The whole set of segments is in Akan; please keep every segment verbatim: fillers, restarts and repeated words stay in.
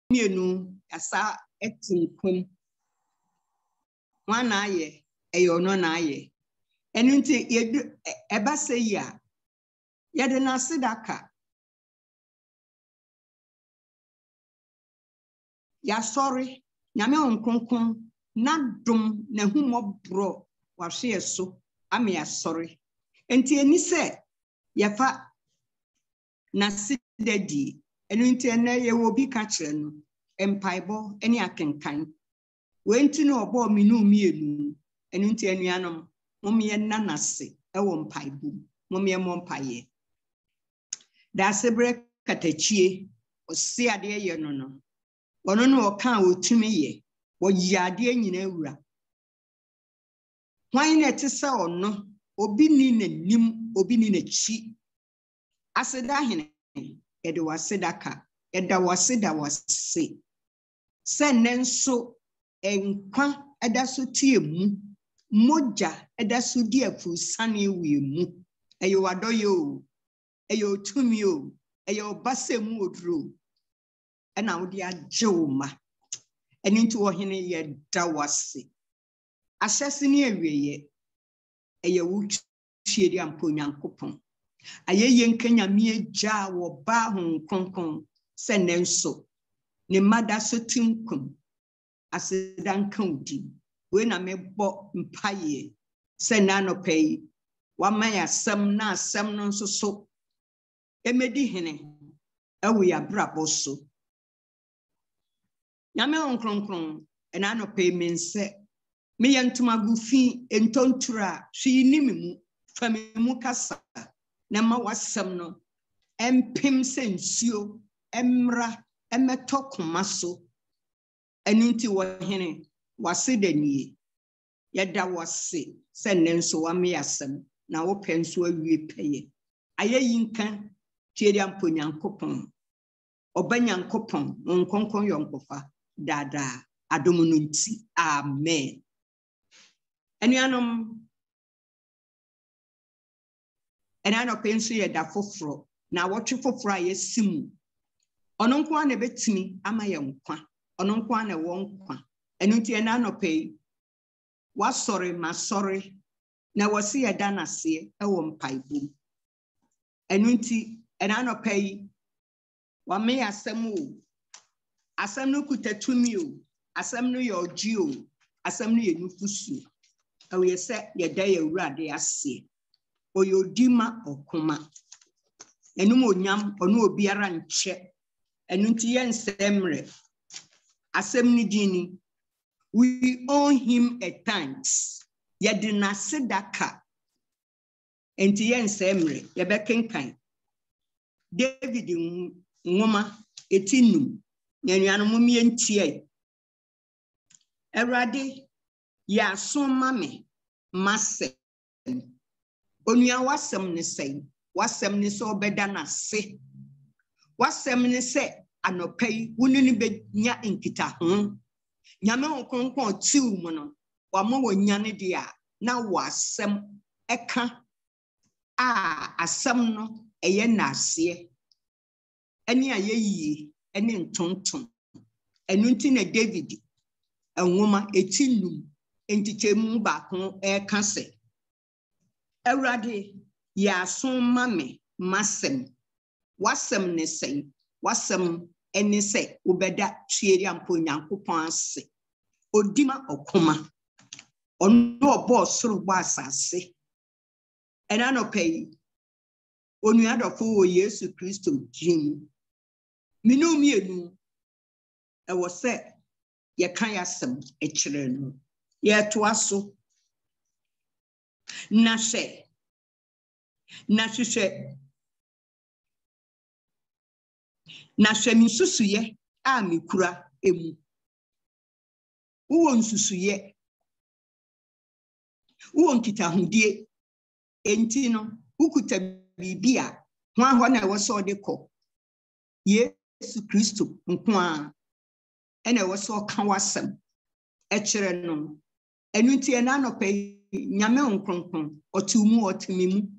mienu asa etinkum wana aye eyo no na aye enu nti yedu eba se ya yede na sidaka ya sorry nyame onkonkon na dum na humobro wa hwe so ame ya sorry enti eni se yefa na sidadi enu nti na ye wo bi ka kire no empaibo eni akenkan wenti no obo minu mienu enu nti enuanom momye nanase ewo mpaibo momye mompaye da sebre katachie osi ade ye no no ono no oka otumi ye wo yade nyina ewura hwan na te se ono obi ni nanim obi ni na chi aseda hene ede wasedaka eda waseda wase se nenso enkwa eda so tie mu moja eda so di afu sane wie mu eyo wadoyo eyo tumi o eyo basemu odro ena wodi ajeoma eni nti wo hene ye da wase ahyese ne awieye eye wo twieri ampo nyankopon ayeye nkanya mieja wo ba ho konkon se nenso ne mada so tinkum asedan kaudi we na mebo mpaye se na no pay wa maya sam na sam no so so emedi hene ewe ya brabo so nyame onkronkron ena no pay mense me yantuma gufi entontura hwi nimimu famimu kasa na ma wasam no empim sensio emra emetokoma so eninti wo hene wasedanie yeda wase se nenso wa me yasam na wo penso awie peye ayeyinka tieri ampo nyankopon obanyankopon nkonkon yonkofa dada adomu nti amen enuanom enano penso yeda foforo na wotwe foforo ayesimu ono nkwa na betimi ama ye nkwa ono nkwa na wo nkwa enu nti enano pay wasori masori na wasi yeda na se ewo mpaibum enu nti enano pay wa me asem o asem no kutatumi o asem no ye oji o asem no ye nufusu awe se yeda ye urade ase oyodima okoma enum onyam ono obiara nche enu nti yensemre asem ni dini we owe him a thanks yedina sedaka enti yensemre yebekenkan David ngoma etinum nyanuano mumie ntie Erade ya Osomaame mase onua wasem ne sei wasem ne so obeda na se wasem ne se anopai wunini be nya nkita ho nyame onkonkon tiw mu no wama wonya ne dia na wasem eka a asem no eye na ase eni ayeyi eni ntonton enu nti na David enwoma etinum entichemu ba ko eka se Erade ya Osomaame masem wasem ne sei wasem eni se obeda twieri ampo nyankopon ase odima okoma ono obo soro gba asase ena no pay onu adofo wo Yesu Kristo jim minu mienu e wo se ye kan yasem e kire no ye to aso na hwe na hwehwe na hwe misusuye a mikura emu uwo nsusuye uwo nkitahudie enti no ukuta bibia hwa hwa na woso deko Yesu Kristo nkwa ene woso ka wasem e kire no enu nti e na no pe nyame onkronkron otumu otimimu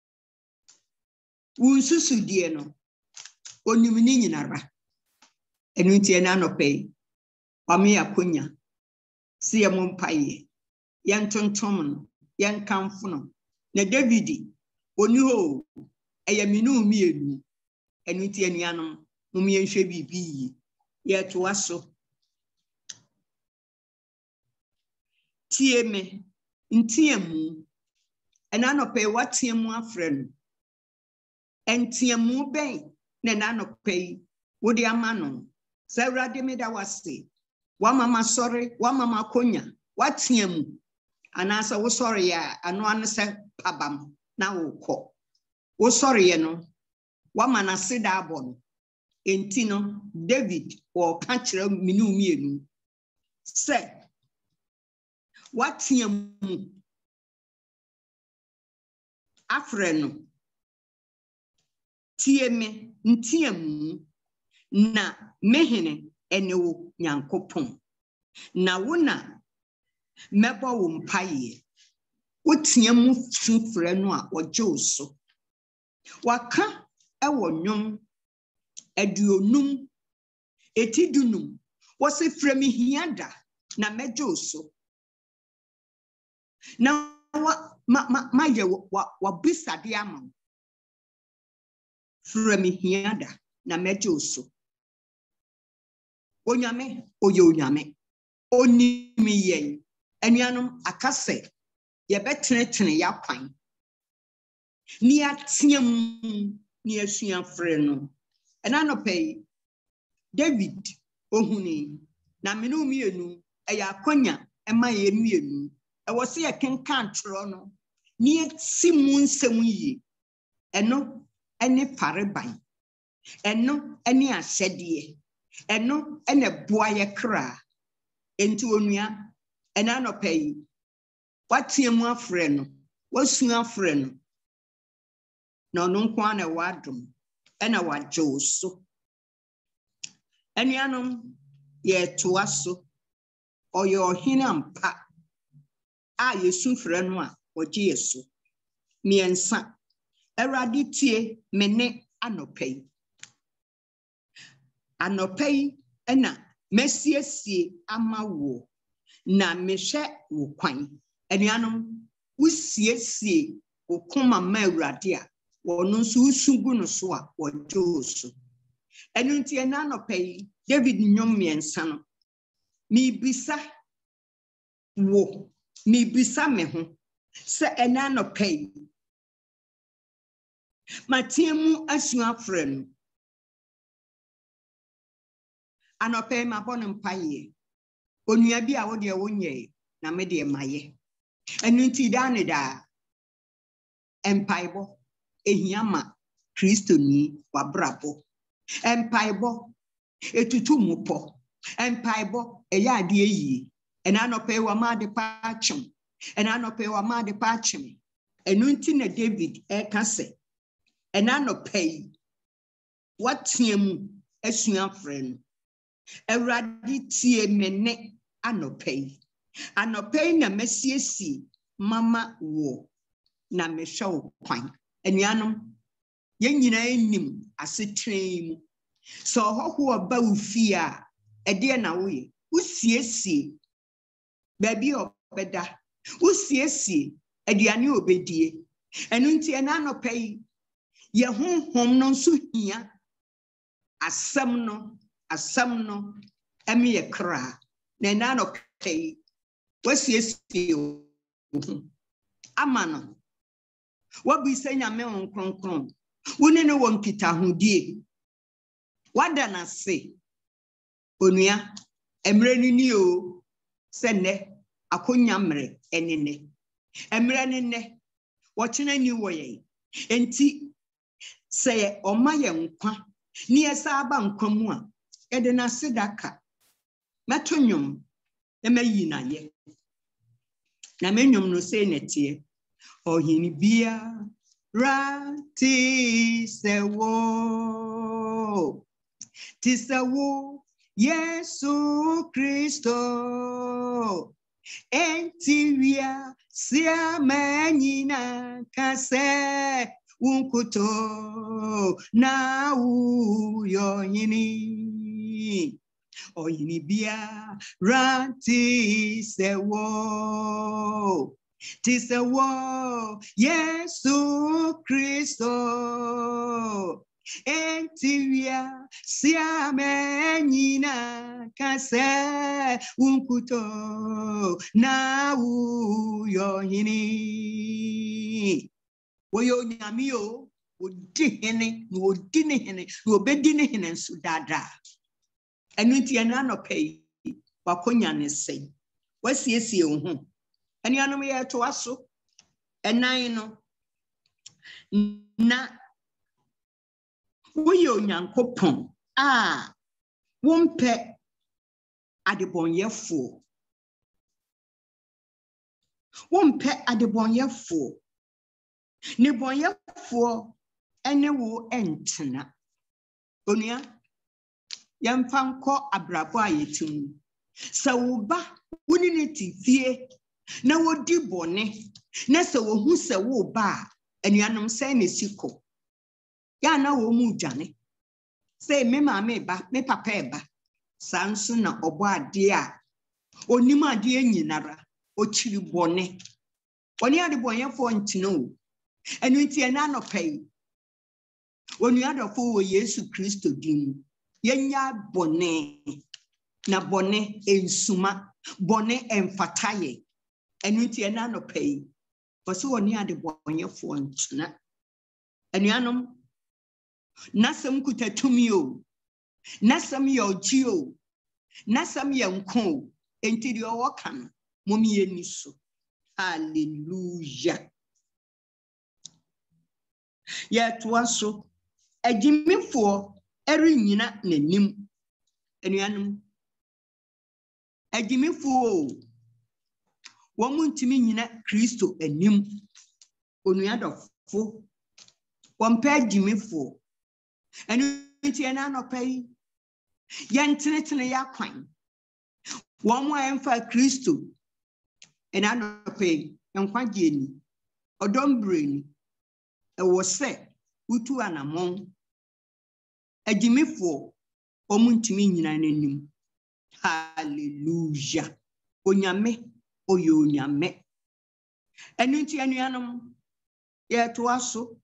unsusu die no onimni nyinara Enunti na no pay. Wame akonya. Si ya mompaye. Yan tontom no. Yan kamfo no. Na David oni ho eye minu mienu. Enunti anuanom mum yenhwe bibi. Ye to aso. Tie me ntiemu. Ena no pay watiemu afre no. Entiemu ben na na no pay wodi amano. Sa urade me da wase. Wa mama sorry, wa mama konya. Watiemu. Anasa wo sorry ya ano ane se pabam na wo ko. Wo sorry ye no. Wa manase da abon. Enti no David wo ka kire minu mienu. Se watiemu afre no. Tie me ntiemu na mehene ene wo nyankopon. Na wona mebo wo mpaye. Wotiemu fufre no a oje oso. Waka ewo nwom aduonum etidunum wose fremi hiada na meje oso. Na wa ma ma ma ye wa wa bisade ama. Fremi hiada na meje oso. Onyame oye onyame. Oni mi yen. Enuanom akase ye betenetene ya kwan. Ni atiem ni asua frɛ no. Ena no pay David ohuni na menu mienu eya akonya ema ye mienu. E wo se ye kenkan tro no. Ni atimu nsɛm yi. Eno ene pareban. Eno ene ahyɛdeɛ. Eno ene boa ye kra. Enti onua ena no pay watiemu afrɛ no. Wasua afrɛ no. Na no nkwa na wadum ena waje oso. Enuanom ye toa so oye ohene ampa a yesu frɛ no a oje yeso. Miensa Awurade tie me ne anopai. Anopai ena mesiesie ama wo na mehwe wo kwan. Enuanom wusiesie wo koma ma Awurade a wono nso usugu no so a woje oso. Enunti ena anopai David nyom miensa no. Mi bisa wo mi bisa me ho se ena anopai matiemu asua frɛ no. Anopai ma bɔ no mpaye. Onua bi a wo de wo nyɛ na me de maye. Enunti da ne da empaibo ehia ma Kristo ni wabrabo. Empaibo etutu mupo. Empaibo eya ade yi. Ena anopai wa ma de pa atwem. Ena anopai wa ma de pa atwem. Enunti na David e ka se ena anopai watiemu asua frɛ no. Awurade tie me ne anopai. Anopai na mesiesie mama wo na mehwe wo kwan. Enuanom yen nyina enim asetren mu. So hoho oba ufi a ede na wo ye. Usiesie baby obeda. Usiesie aduane obedie. Enunti ena anopai ye honhom no nso hia asɛm no asɛm no emi ye kra na ena anopai wasiesie ama no wabisa nyame won kronkron woni ne won kitahudie wada na se onua emre ni ni o se ne akonya mre enene emre ni ne wo kyena ni wo ye enti se oma ye nkwa ni esa aba nkwa mu a ede na sedaka metonyum e mayi na ye na menyum no se netie ohini bia rati sewo tisawo Yesu Kristo entiwia sia manyina kase unkuto na uyonyini oyini bia ranti sewo tisewo Yesu Kristo Entiwia siamenyina kase unkuto na uyonyini woyo nyamio odi hene no odi ne hene no obedi ne hene nso dada enu nti ena no pay wakonya ne sei wasiesie wo ho enu anom ye to aso enan no na woyo nyankopon a wompe adebonyefo wompe adebonyefo ne bonyefo ene wo entena onua yamfanko abrabo ayetim sa wo ba woni ne tifie na wodi bone na sa wo hu sa wo ba anuanom sai ne siko ya na wo mu dwane say me ma me ba me papa e ba sanso na obo ade a onim ade anyinara o chiri bone oni ade bonyefo ntino enu nti ena no pay onu adofo wo Yesu Kristo dim yenya bone na bone ensuma bone emfataye enu nti ena no pay oso oni ade bonyefo ntuna anuanom nasam kutatumi o nasam yoji o nasam yanko enti de owokan momi eniso hallelujah yet waso agimifo eri nyina nanim anuanom agimifo wo muntimi nyina Kristo anim onuadofo wompe agimifo enu nti ena no pay yantenetene yakwan wo mo emfa Kristo ena no pay enkwagye ni odombreni ewo se utu anamon agimifo omuntimi nyina nanim hallelujah onyame oyo onyame enu nti anuanom ye to aso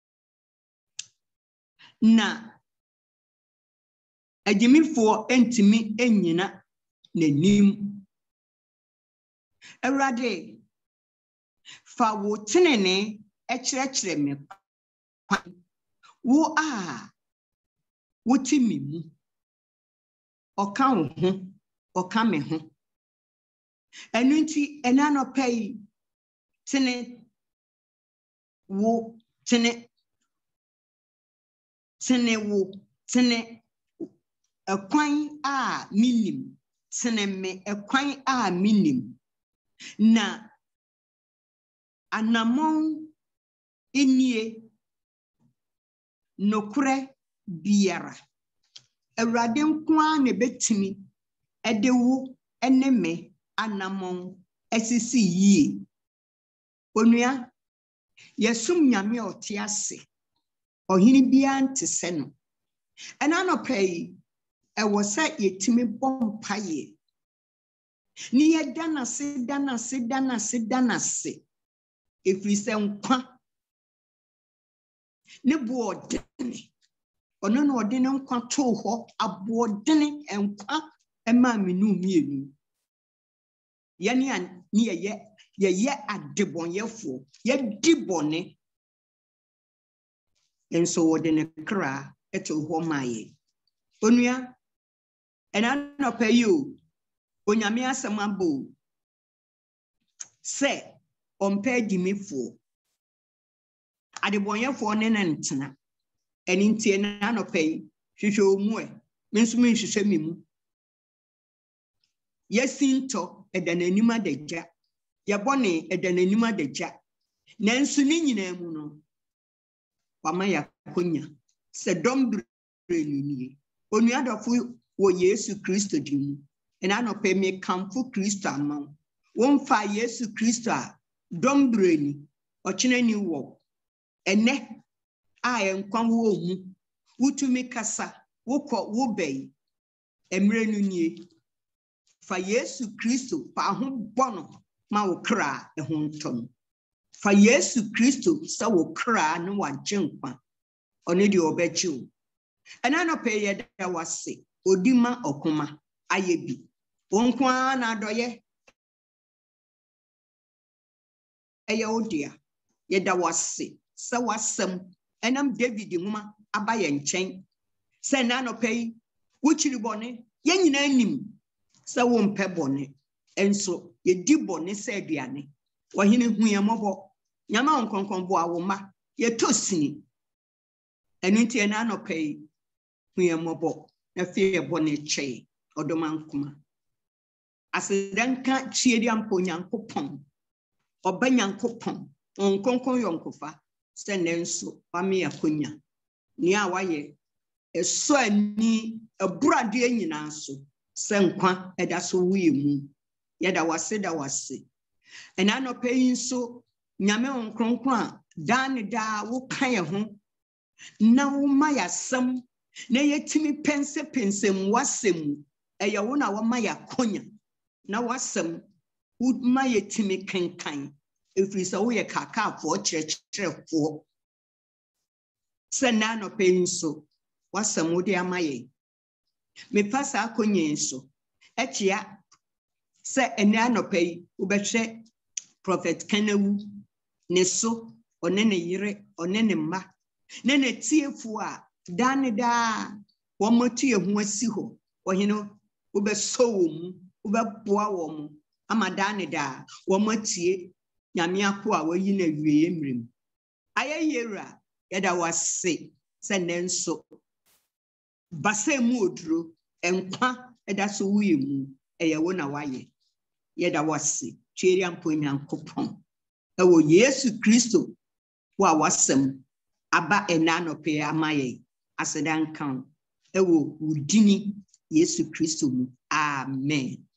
na agimifo entimi enyina nanim Ewrade fa wo tenene ekyerɛkyerɛ me wo a wo timi mu oka wo ho oka me ho enu nti ena no pay tene wo tene tene wo tene ekwan a minim tene me ekwan a minim na anamon enie nokure biara Ewrade nkwa ne betimi edewu eneme anamon esisi yie onua yesum nyame otiase ohini bia ntese no ena no pay e wo sa yetimi bompaye ni yedana se dana se dana se dana se efri se nkwa ne boodene ono no odene nkwa to ho aboodene nkwa ema menu mienu yani an ni ye ye ye adebonyefo ye dibone enso odene kra eto ho maye onua ena no payo onyame asamabo se ompe agimifo adebonyefo ne nantena eni ntie na no pay hwehwe omu e mensumi hwehwe mimu yesinto edananima adagya yabone edananima adagya nansu ni nyina mu no wama yakonya se dombre ni onuadofo wo Yesu Kristo dimu ena no pay me kamfo Kristo amon won fa Yesu Kristo a dombre ni ochine ni wo ene a enkwa wo mu wutumi kasa wokọ wo bɛyi emre nu nie fa Yesu Kristo fa ho bɔno ma wo kra e ho ntom fa Yesu Kristo sa wo kra no wa gyenkwa one de obɛgye wo ɛna no pɛ yɛ da wase odima okoma ayebi wonkwa na adɔye ɛyɛ odia yɛ da wase sa wasɛm ɛnam David homa aba yɛ nkyɛn sɛ na no pɛ yi wokyiri bɔne yɛ nyina anim sɛ wo mpɛ bɔne enso yɛ di bɔne sɛ aduane wɔhene hu yɛ mɔbɔ nyama onkonkon bo awoma yɛ tosini ɛno nti na no pɛ yi hu yɛ mɔbɔ na fe yɛ bɔne kyɛe ɔdɔmankoma asedanka chiedi ampo nyankopɔn ɔba nyankopɔn onkonkon yɔnkofa sɛ nenso wame akonya ni a wayɛ ɛso ani aburade nyina so sɛ nkwa ɛda so wuye mu yɛda wase da wase ɛna no pɛ yi nso nyame onkonkon a da ne da wo kan yɛ ho na wo ma yasɛm na yɛtimi pense pensem wasɛm ɛyɛ wo na wo ma yakonya na wasɛm wo ma yɛtimi kenkan efiri sɛ wo yɛ kakaafoɔ kyerɛkyerɛfoɔ sɛ na no pɛ yi nso wasɛm wo de ama yɛ me pasa akonya nso ɛkyea sɛ ɛna no pɛ yi wo bɛhwɛ prophet Kenewu ne so ɔne ne yere ɔne ne mma ne ne tiefo a da ne da wɔn motie ho asi hɔ ɔhene wo bɛsɔ wɔ mu wo bɛboa wɔ mu ama da ne da wɔn motie nyame ako a wayi na wie mmerem ayɛ yera yɛda wase sɛ nenso basa mu oduro enkwa ɛda so wuye mu ɛyɛ wo na wayɛ yɛda wase tweri ampo nyankopɔn ɛwɔ Yesu Kristo wa wasɛm aba ɛna no pɛ amaye asedankan ɛwɔ udini Yesu Kristo mu amen.